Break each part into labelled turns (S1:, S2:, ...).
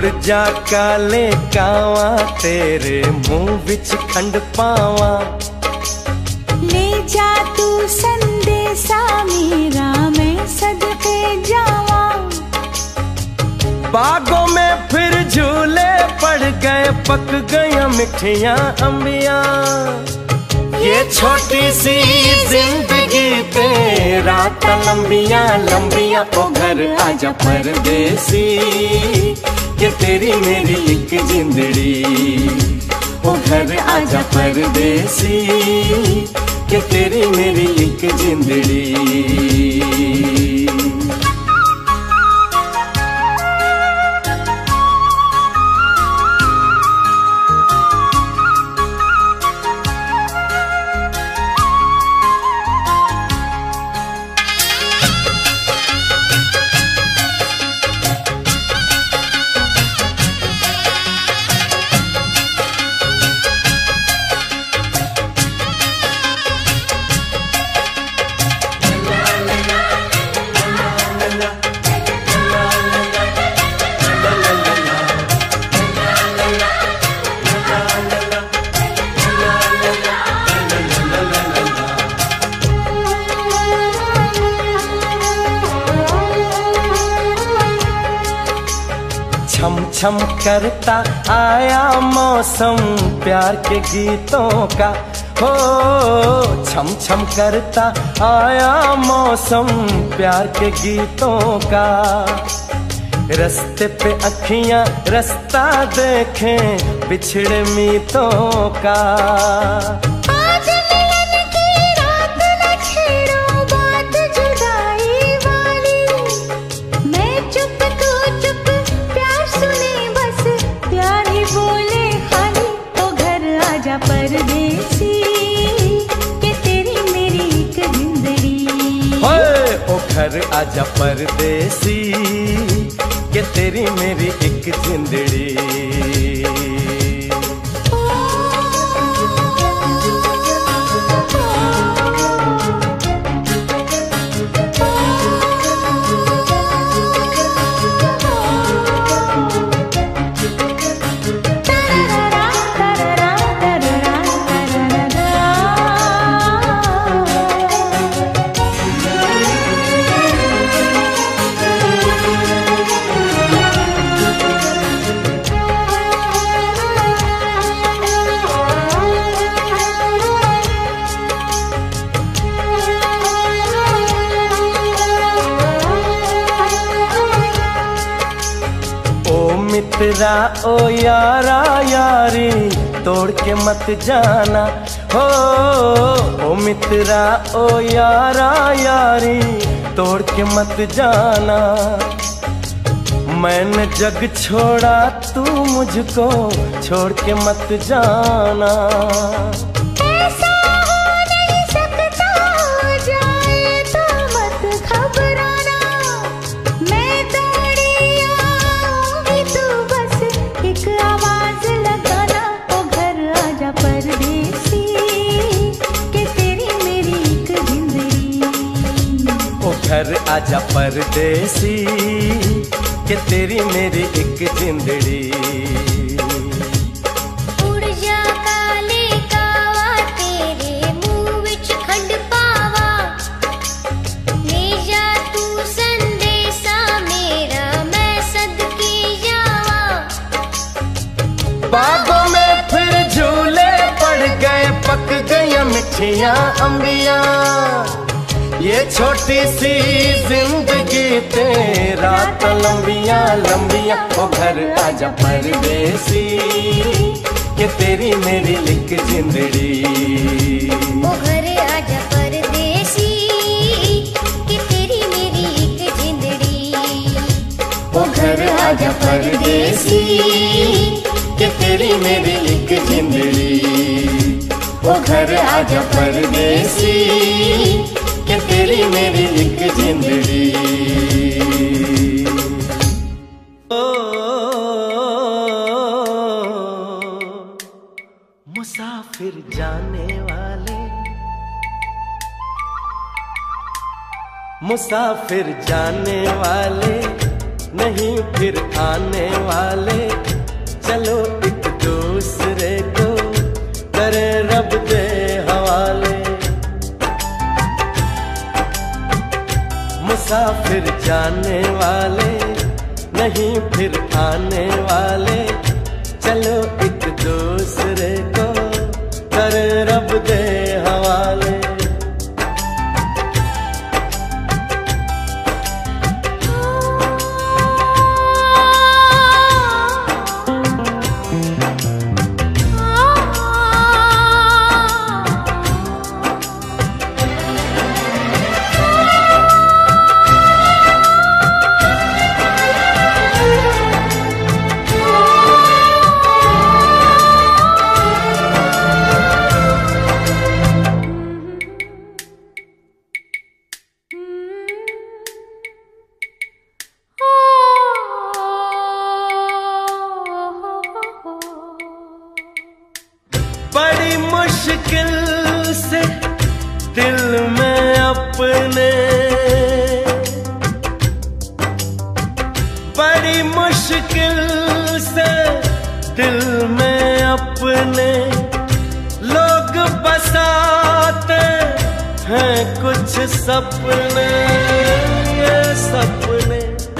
S1: उड़ जा काले कावा तेरे मुंह विच खंड पावा।
S2: ले जा तू संदेशा मेरा मैं सदके जावा।
S1: बागों में फिर झूले पड़ गए पक गया मिठियां अम्बिया। ये छोटी सी जिंदगी तेरा लंबियां लंबियां ओ घर आजा परदेसी कि तेरी मेरी एक जिंदड़ी। ओ घर आजा परदेसी कि तेरी मेरी एक जिंदड़ी। छम छम करता आया मौसम प्यार के गीतों का। हो छम छम करता आया मौसम प्यार के गीतों का। रस्ते पे अखियां रास्ता देखें बिछड़े मीतों का।
S2: परदेसी कि तेरी मेरी एक जिंदड़ी।
S1: ओ घर आजा परदेसी कि तेरी मेरी एक जिंदड़ी। मित्रा ओ यारा यारी तोड़ के मत जाना। हो ओ मित्रा ओ यारा यारी तोड़ के मत जाना। मैंने जग छोड़ा तू मुझको छोड़ के मत जाना। घर आजा परदेसी कि तेरी मेरी एक जिंदड़ी।
S2: उड़ जा काले कावा तेरे मुंह विच खंड पावा। ले जा तू संदेशा मेरा मैं सदके जावा।
S1: बागों में फिर झूले पड़ गए पक गया मिठियां अम्बिया। ये छोटी सी जिंदगी तेरा लंबियां लंबियां ओ घर आजा परदेसी कि तेरी मेरी एक जिंदड़ी।
S2: ओ घर आजा परदेसी कि तेरी मेरी एक जिंदड़ी।
S1: ओ घर आजा परदेसी कि तेरी मेरी एक जिंदड़ी। ओ घर आजा परदेसी कि तेरी मेरी एक जिंदड़ी। मुसाफिर जाने वाले मुसाफिर जाने वाले नहीं फिर आने वाले, चलो एक दूसरे को करे रब दे हवाले। मुसाफिर जाने वाले, नहीं फिर आने वाले, चलो एक दूसरे को करे रब दे हवाले। बड़ी मुश्किल से दिल में अपने, बड़ी मुश्किल से दिल में अपने लोग बसाते हैं कुछ सपने। ये सपने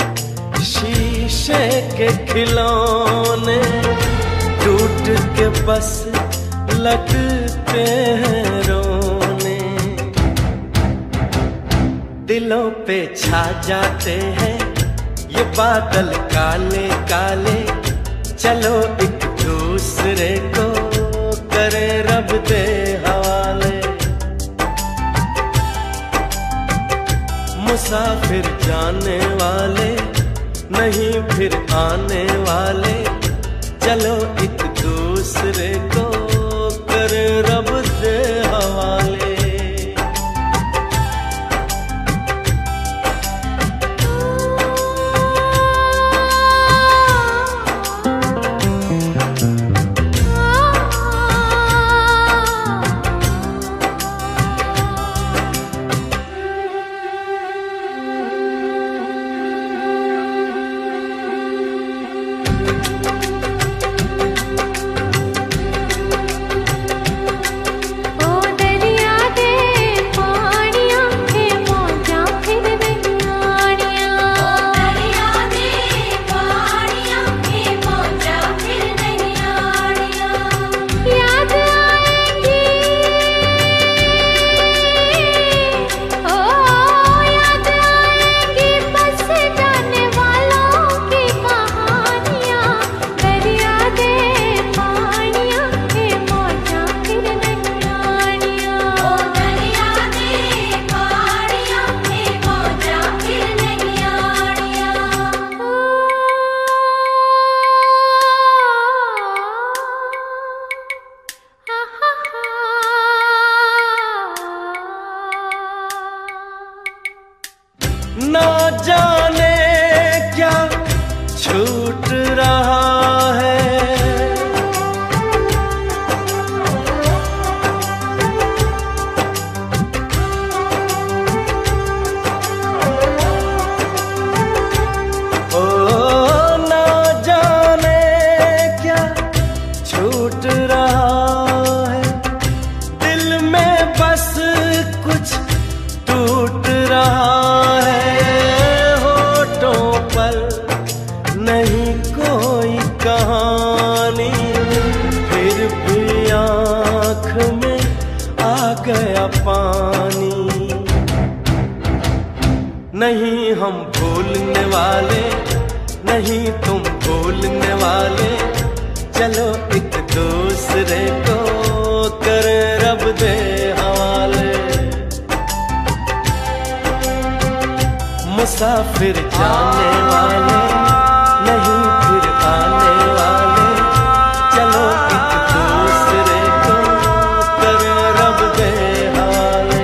S1: शीशे के खिलौने, टूट के बस लगते हैं रोने। दिलों पे छा जाते हैं ये बादल काले काले, चलो एक दूसरे को करे रब दे हवाले। मुसाफिर जाने वाले, नहीं फिर आने वाले, चलो एक दूसरे को करे रब दे हवाले। ना जाने क्या छूट रहा है, ओ ना जाने क्या छूट रहा है। दिल में बस कुछ टूट रहा है, नहीं कोई कहानी, फिर भी आँख में आ गया पानी। नहीं हम भूलने वाले, नहीं तुम भूलने वाले, चलो एक दूसरे को करे रब दे हवाले। मुसाफिर जाने वाले, नहीं फिर आने वाले, चलो एक दूसरे को करे रब दे हवाले।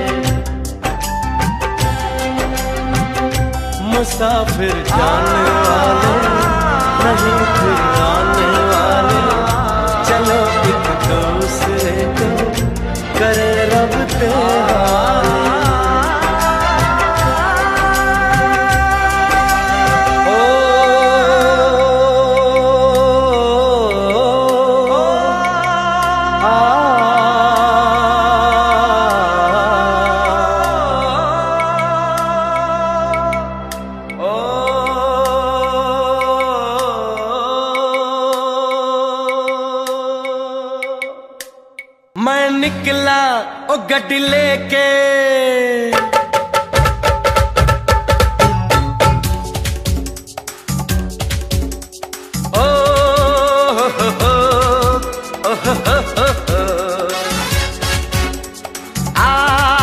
S1: मुसाफिर जाने वाले, नहीं फिर आने वाले, चलो एक दूसरे को करे रब दे हवाले। ओ मैं निकला ओ गड्डी लेके, ओ हो आ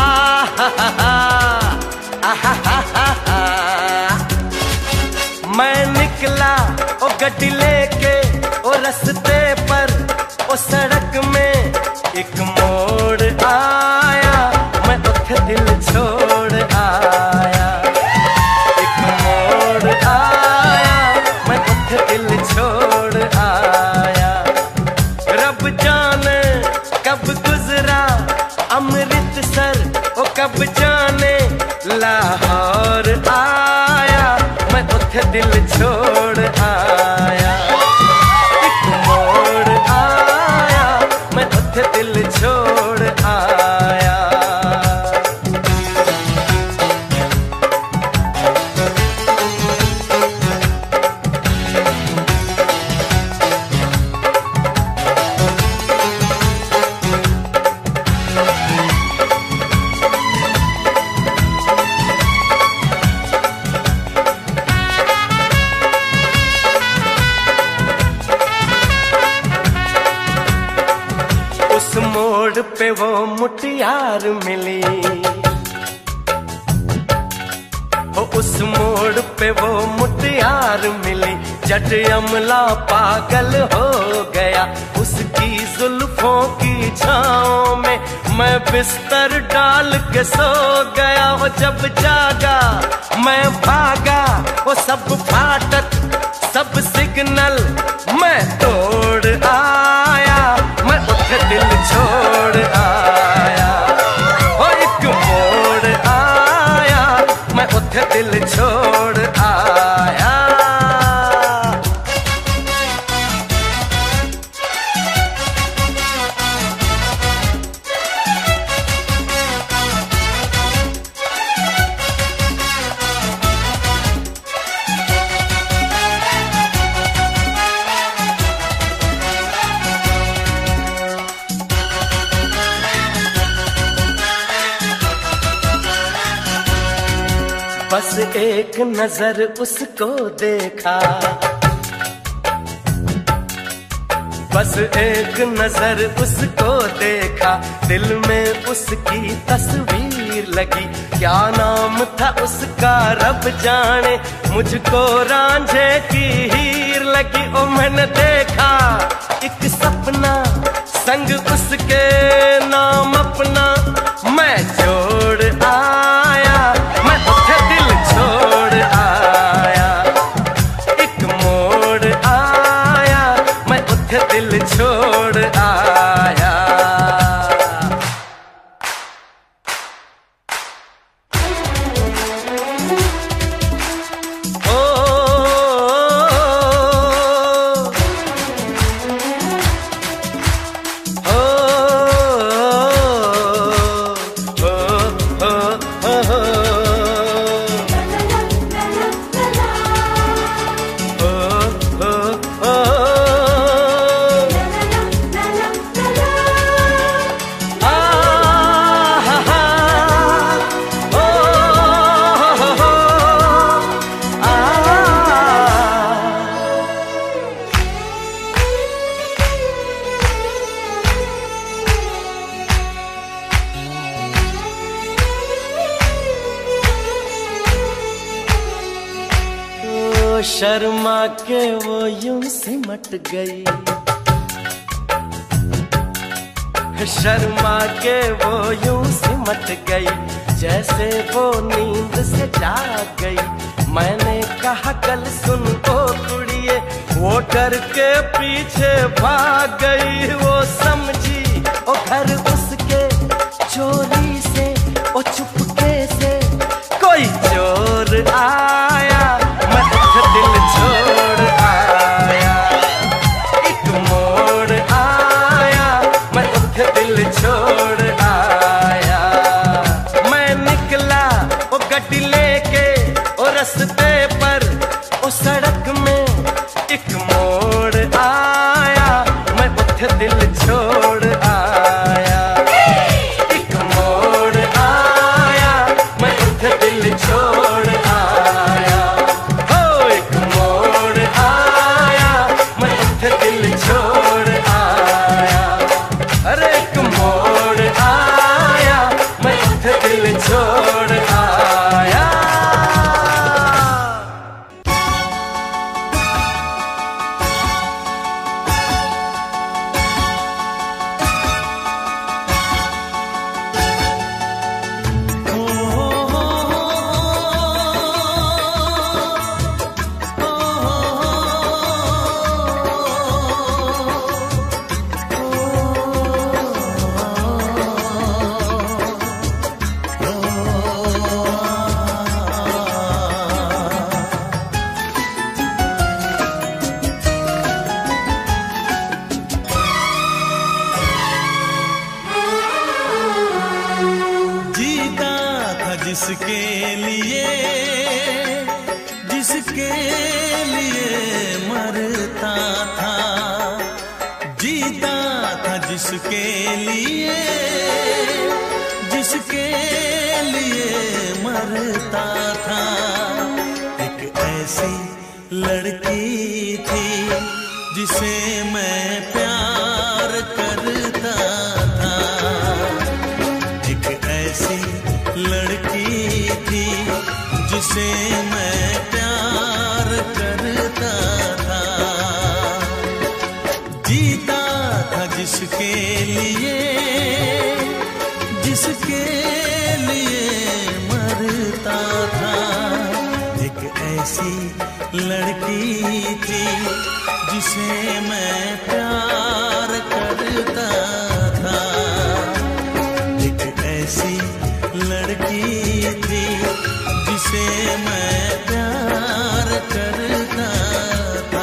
S1: मैं निकला ओ गड्डी लेके, ओ रस्ते पर ओ सड़क में एक मोड़ आया, मैं उठ दिल छोड़ आया। एक मोड़ आया, मैं उठ दिल छोड़ आया। रब जाने कब गुजरा अमृतसर, ओ कब जाने लाहौर आया, मैं उठ दिल छोड़ आया। एक मोड़ आया, मैं उठ दिल छोड़ आया। उस मोड़ पे वो मुटियार मिली, उस मोड़ पे वो मुटियार मिली। जट अमला पागल हो गया उसकी जुल्फों की छाँव में, मैं बिस्तर डाल के सो गया। वो जब जागा मैं भागा, वो सब फाटक सब सिग्नल मैं तोड़ आया, मैं उठ दिल छोड़ आया। ओ एक मोड़ आया, मैं उठ दिल छोड़ आया। बस एक नजर उसको देखा, बस एक नजर उसको देखा, दिल में उसकी तस्वीर लगी। क्या नाम था उसका रब जाने, मुझको रांझे की हीर लगी। ओ मैंने देखा एक सपना संग उसके नाम अपना मैं जोड़ आया, मैं उठ दिल छोड़ आया। एक मोड़ आया, मैं उठ दिल छोड़ आया। शर्मा के वो यूं सिमट गई, शर्मा के वो यूं सिमट गई, जैसे वो नींद से जाग गई। मैंने कहा कल सुन ओ कुड़िए, वो डर के पीछे भाग गई। वो समझी ओ घर उसके चोरी से, ओ चुपके से कोई चोर आया, मैं उठ दिल छोड़ आया। एक मोड़ आया, मैं उठ दिल छोड़ आया। मैं निकला ओ गड्डी लेके, ओ रस्ते पर ओ सड़क में एक मोड़ आया, मैं उठ दिल छोड़ आया। छोड़ आया, अरे एक मोड़ आया, मैं दिल छोड़ आया।
S3: जिसके लिए मरता था, जीता था जिसके लिए मरता था। एक ऐसी लड़की थी जिसे मैं प्यार करता था, एक ऐसी लड़की थी जिसे मैं प्यार करता था। जीता था जिसके लिए मरता था। एक ऐसी लड़की थी जिसे मैं प्यार करता था, एक ऐसी लड़की थी जिसे मैं प्यार करता था।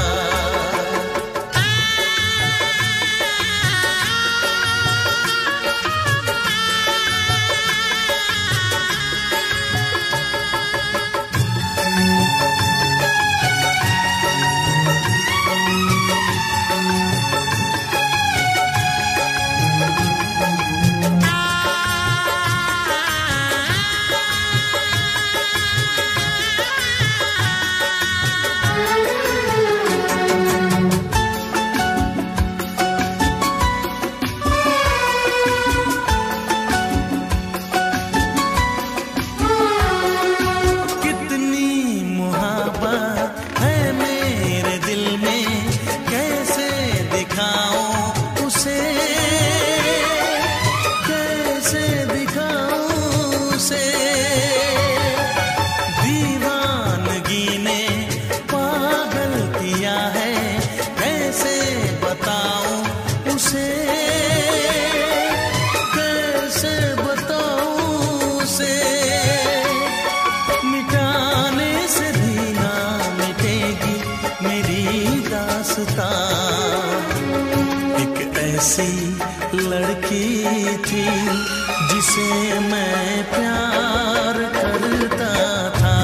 S3: एक ऐसी लड़की थी जिसे मैं प्यार करता था,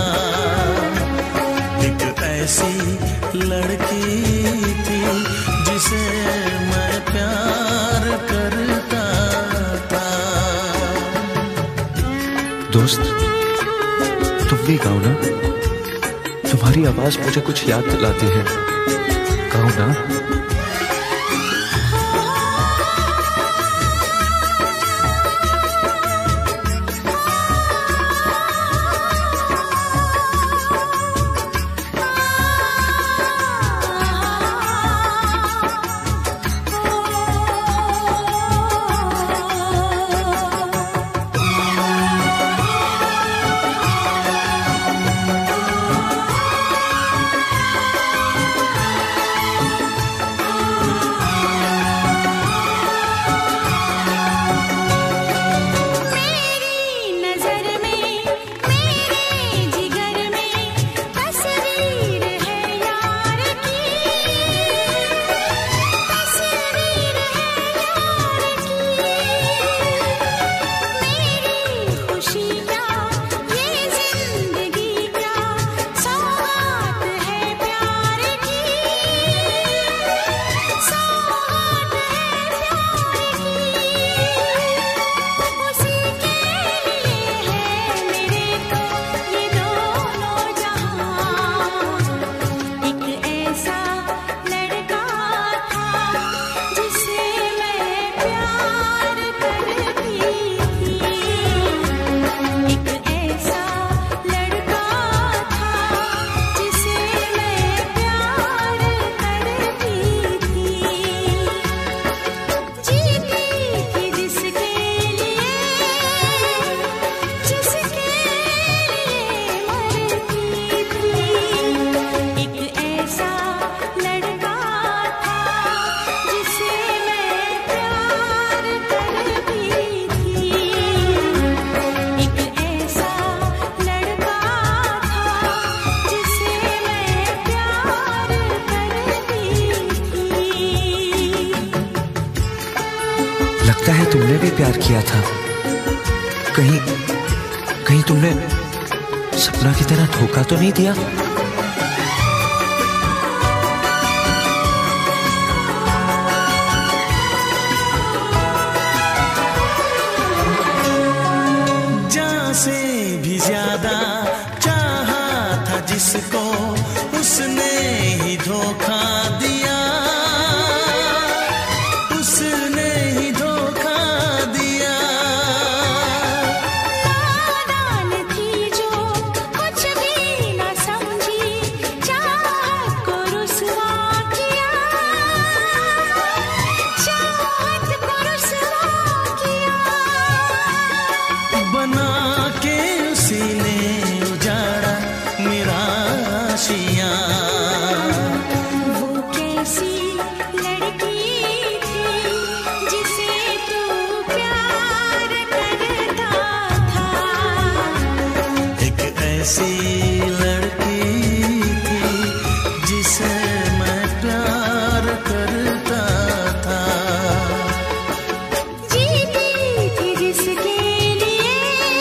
S3: एक ऐसी लड़की थी जिसे मैं प्यार करता था।
S4: दोस्त, तुम भी गाओ ना, तुम्हारी आवाज मुझे कुछ याद दिलाती है, गाओ ना। लगता है तुमने भी प्यार किया था। कहीं कहीं तुमने सपना की तरह धोखा तो नहीं दिया?
S3: जान से भी ज्यादा चाहा था जिसको, उसने ही धोखा दिया, उसने ही धोखा दिया।
S2: नादान थी जो कुछ भी न समझी, चाहत को रुसवा किया, चाहत को रुसवा किया।
S3: बना के उसी ने उजाड़ा मेरा आशियाँ।
S2: वो कैसी लड़की थी जिसे तू प्यार करता था।
S3: एक ऐसी लड़की थी जिसे मैं प्यार करता था।
S2: जीती थी जिसके लिए,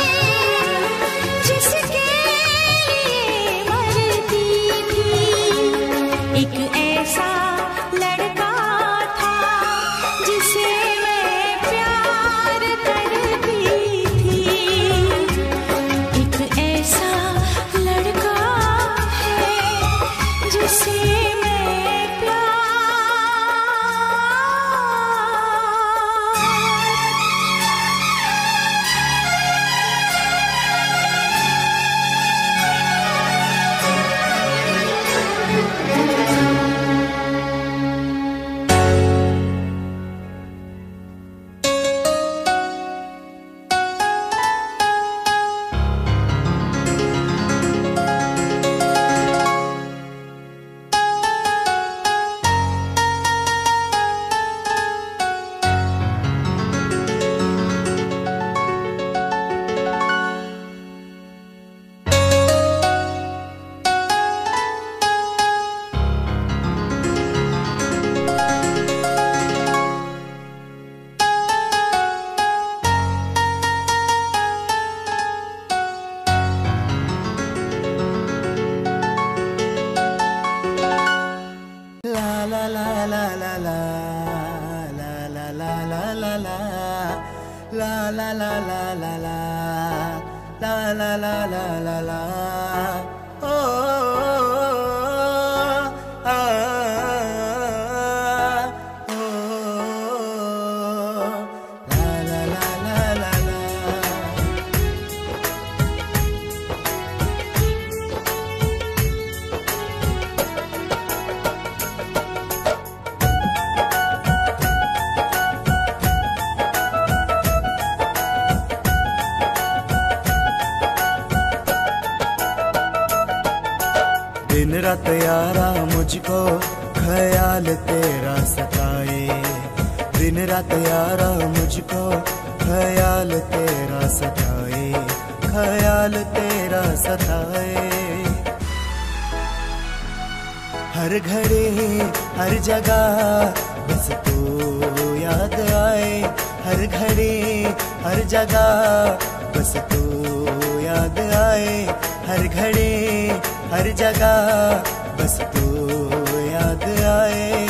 S2: जिसके लिए मरती थी। एक ऐसा लड़का था जिसे मैं प्यार करती थी। एक ऐसा लड़का है जिसे मैं प्यार।
S1: दिन रात यारा मुझको ख्याल तेरा सताए, दिन रात यारा मुझको ख्याल तेरा सताए, ख्याल तेरा सताए। हर घड़ी हर जगह बस तू याद आए, हर घड़ी हर जगह बस तू याद आए, हर घड़ी हर जगह बस तू याद आए।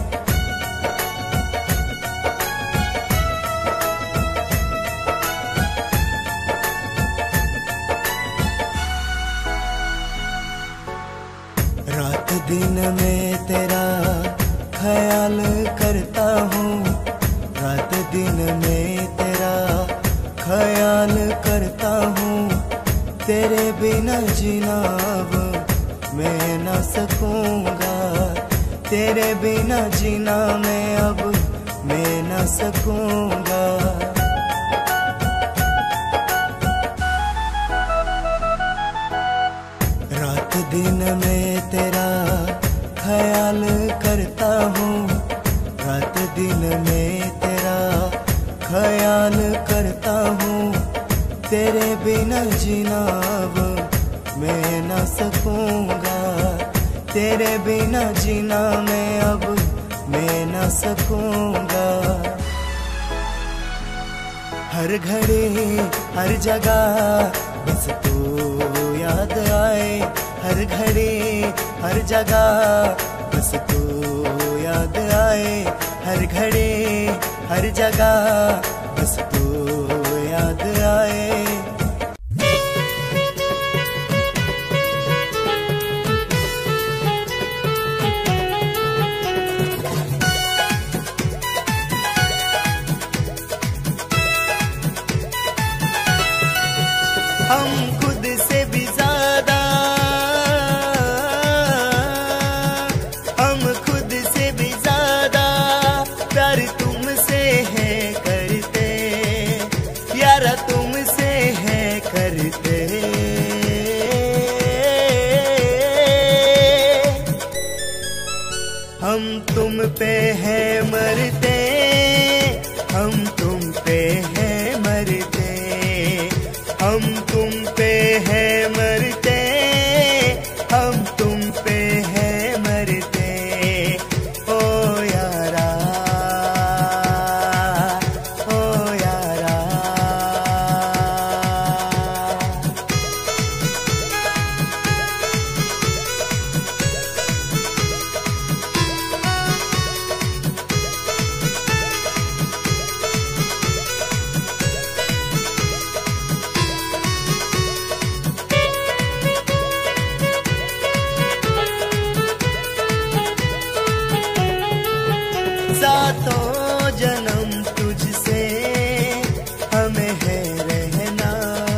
S1: रात दिन में तेरा ख्याल करता हूँ, रात दिन में तेरा ख्याल करता हूँ। तेरे बिना जीना अब मैं न सकूँगा, तेरे बिना जीना मैं अब मैं न सकूँगा। रात दिन में तेरा ख्याल करता हूँ, रात दिन में तेरा ख्याल करता हूँ। तेरे बिना जीना अब मैं न सकूँगा, तेरे बिना जीना मैं अब मैं न सकूँगा।
S3: हर घड़ी हर जगह बस तू याद आए, हर घड़ी हर जगह बस तू याद आए, हर घड़ी हर जगह बस तू याद आए। हम खुद से भी ज्यादा, हम खुद से भी ज्यादा प्यार तुमसे है करते, यारा तुमसे है करते। हम तुम पे है मरते, हम तुम पे है मरते, हम तुम पे है मरते, हम तुम पे है मरते। ओ यारा, ओ यारा। सातों जन्म तुझसे हमें है रहना,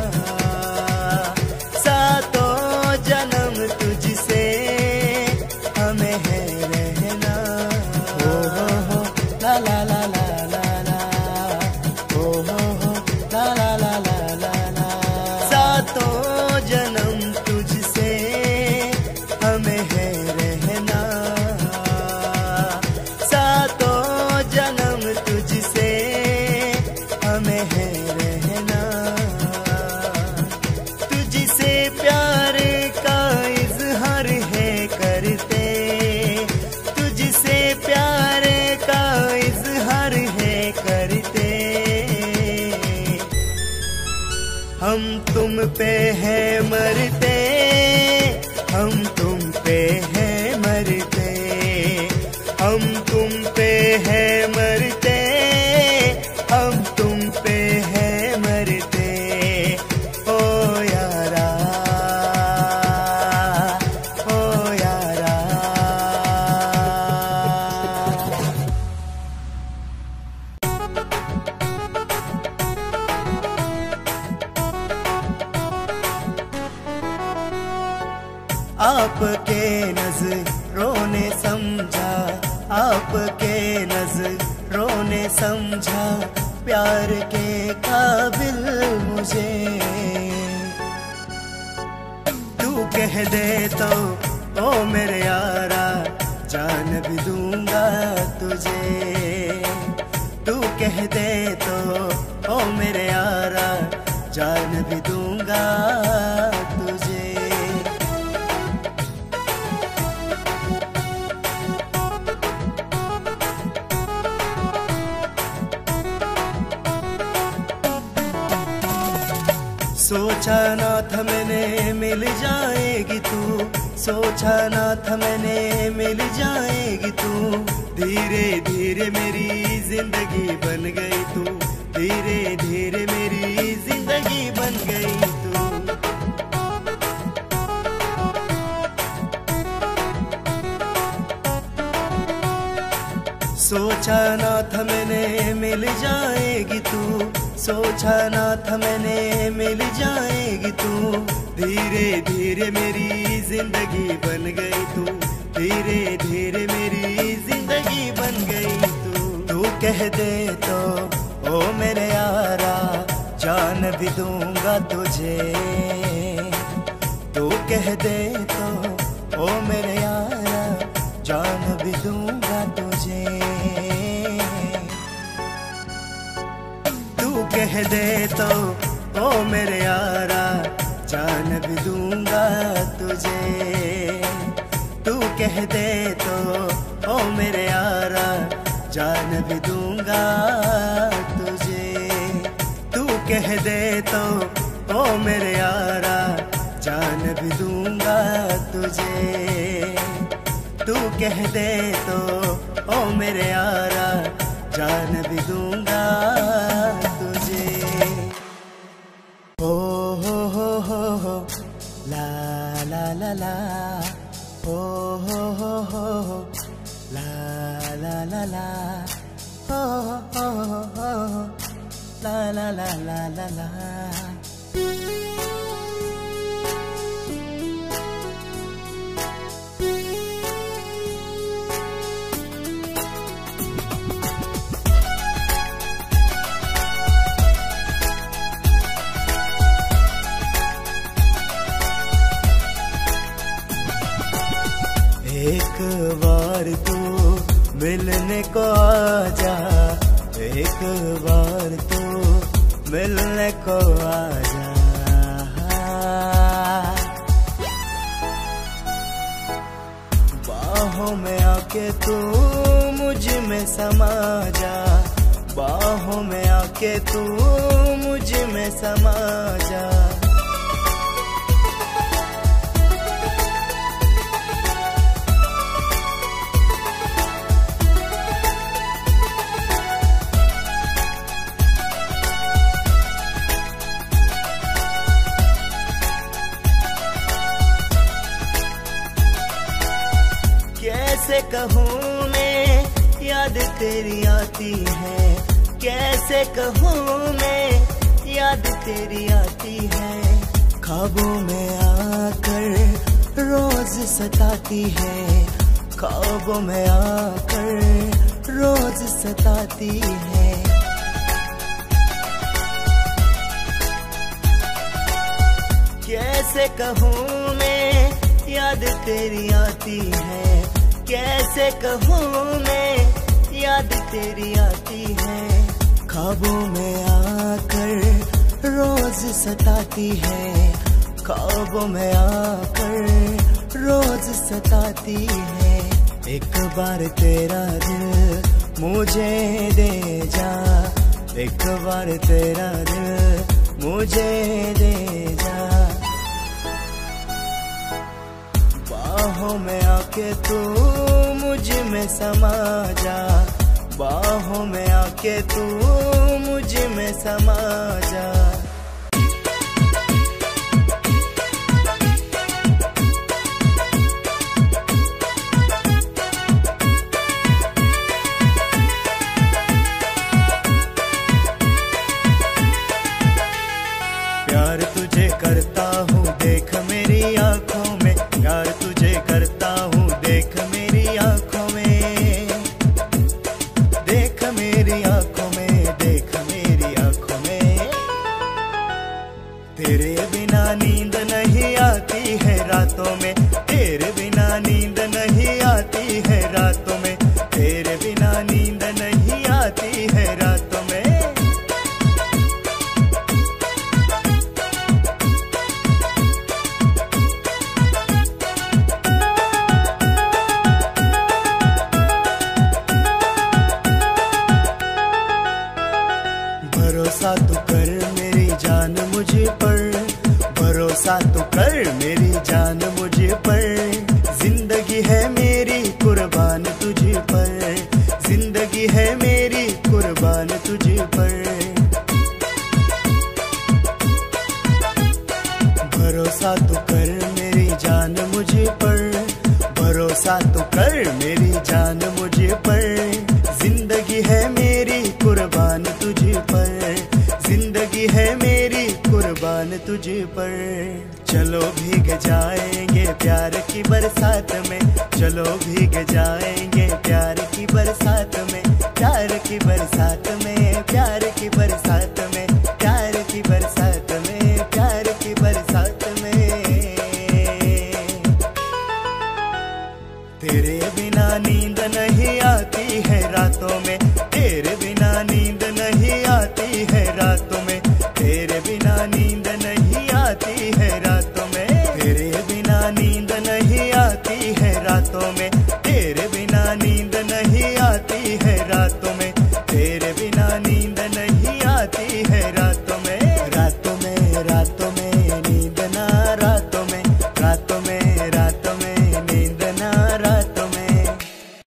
S3: सातों जन्म तुझसे हमें है रहना। ओ हो ला ला ला ला ला ला, ओ हो ला ला ला ला ला ला। सातों जन्म तुझसे हमें है रहना, जन्म तुझसे हमें है रहना। तुझसे प्यार का इजहार है करते, तुझसे प्यार का इजहार है करते। हम तुम पे है मरते, हम तुम पे है मरते, हम तुम पे है मरते, हम तुम पे है मरते। ओ यारा, ओ यारा। आपके नजरों ने समझा, आपके नजरों ने समझा प्यार के काबिल मुझे। तू कह दे तो ओ मेरे यारा जान भी दूंगा तुझे, तू कह दे तो ओ मेरे यारा जान भी दूंगा तुझे। सोचा ना था मैंने मिल जाएगी तू, सोचा ना था मैंने मिल जाएगी तू। धीरे धीरे मेरी जिंदगी बन गई तू, धीरे धीरे मेरी जिंदगी बन गई तू। सोचा ना था मैंने मिल जाएगी तू, सोचा ना था मैंने मिल जाएगी तू। धीरे धीरे मेरी जिंदगी बन गई तू, धीरे धीरे मेरी जिंदगी बन गई तू। तू कह दे तो ओ मेरे यारा जान भी दूंगा तुझे, तू कह दे तो ओ मेरे यारा जान भी दूंगा तुझे। तू कह दे तो ओ मेरे यारा जान भी दूंगा तुझे, तू कह दे तो ओ मेरे यारा जान भी दूंगा तुझे। कह दे तो ओ मेरे यारा जान भी दूंगा तुझे। तू कह दे तो ओ मेरे यारा जान भी दूंगा तुझे। हो ला ला ला ला हो ला ला ला ला हो ला ला ला ला ला ला। एक बार तू मिलने को आजा, एक बार तू मिलने को आजा। बाहों में आके तू मुझ में समा जा, बाहों में आके तू मुझ में समा जा। कैसे कहूँ मैं याद तेरी आती है, कैसे कहूँ मैं याद तेरी आती है। ख्वाबों में आकर रोज सताती है, ख्वाबों में आकर रोज सताती है। कैसे कहूँ मैं याद तेरी आती है, कैसे कहूँ मैं याद तेरी आती है। ख्वाबों में आकर रोज सताती है, ख्वाबों में आकर रोज सताती है। एक बार तेरा दिल मुझे दे जा, एक बार तेरा दिल मुझे दे जा। बाहों में आके तू मुझ में समा जा, बाहों में आके तू मुझ में समा जा। प्यार तुझे करता हूँ देख मेरी आँखों में, प्यार तुझे करता हूँ देख मेरी आँखों में, देख मेरी आँखों में, देख मेरी आँखों में। तेरे बिना नींद नहीं आती है रातों में, तेरे बिना नींद नहीं आती है रातों में, तेरे बिना नींद नहीं आती है रातों में। भरोसा तो कर मेरी जान मुझे पर, भरोसा तो कर मेरी जान मुझे पर। जिंदगी है मेरी कुर्बान तुझे पर, जिंदगी है मेरी कुर्बान तुझे पर। भरोसा तो कर मेरी जान मुझे पर, भरोसा तो कर मेरी जान मुझे पर। जिंदगी है मेरी कुर्बान तुझे पर, जिंदगी है मेरी कुर्बान तुझे पर। चलो भीग जाएंगे प्यार की बरसात में, चलो भीग जाएंगे प्यार की बरसात में, प्यार की बरसात में, प्यार की बरसात में, प्यार की बरसात में, प्यार की बरसात में। तेरे बिना नींद नहीं आती है रातों में, तेरे बिना नींद नहीं आती है रातों में, तेरे बिना नींद नहीं आती है रातों में। तेरे बिना नींद नहीं आती है रातों में, तेरे बिना नींद नहीं आती है रातों में, तेरे बिना नींद नहीं आती है रातों में।